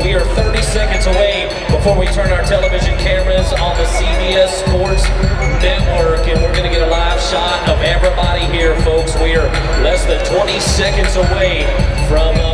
We are 30 seconds away before we turn our television cameras on the CBS Sports Network, and we're going to get a live shot of everybody here, folks. We are less than 20 seconds away from